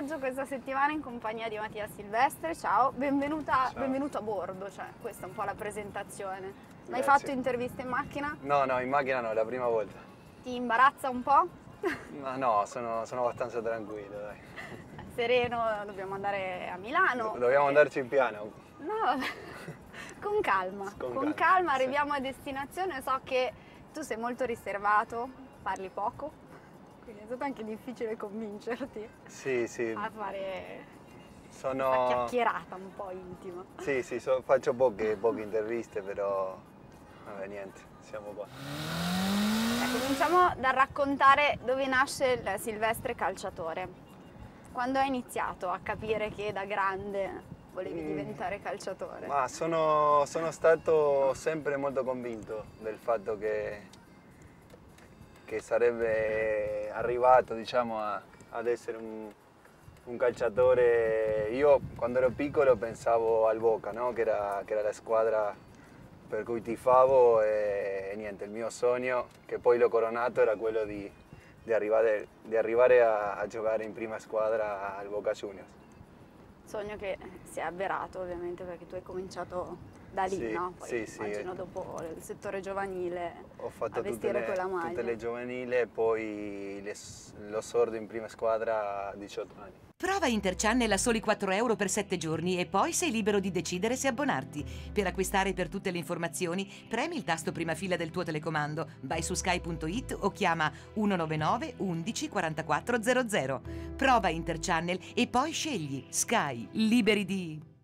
viaggio questa settimana in compagnia di Mattia Silvestre. Ciao, benvenuta, Ciao. benvenuto a bordo, cioè questa è un po' la presentazione. Ma hai Grazie. fatto interviste in macchina? No, in macchina no, è la prima volta. Ti imbarazza un po'? Ma no, sono abbastanza tranquillo, dai. Sereno, dobbiamo andare a Milano. Dobbiamo andarci piano. No, vabbè. Con calma, Con calma calma, sì. arriviamo a destinazione. So che tu sei molto riservato, parli poco, quindi è stato anche difficile convincerti Sì, a fare questa sono... chiacchierata un po' intima. Sì, faccio poche interviste, però... Vabbè, niente, siamo qua. Cominciamo dal raccontare dove nasce il Silvestre calciatore. Quando hai iniziato a capire che da grande volevi diventare calciatore? Ma sono stato sempre molto convinto del fatto che sarebbe arrivato, diciamo, ad essere un calciatore. Io quando ero piccolo pensavo al Boca, no? che era la squadra per cui tifavo, e niente, il mio sogno, che poi l'ho coronato, era quello di arrivare a giocare in prima squadra al Boca Juniors. Sogno che si è avverato ovviamente, perché tu hai cominciato da lì, Sì, no? Poi sì. immagino dopo il settore giovanile Ho fatto a vestire quella maglia. tutte le giovanili e poi l'ho sordo in prima squadra a 18 anni. Prova Interchannel a soli 4 euro per 7 giorni e poi sei libero di decidere se abbonarti. Per acquistare, per tutte le informazioni, premi il tasto prima fila del tuo telecomando, vai su sky.it o chiama 199 11 44 00. Prova Interchannel e poi scegli Sky, liberi di...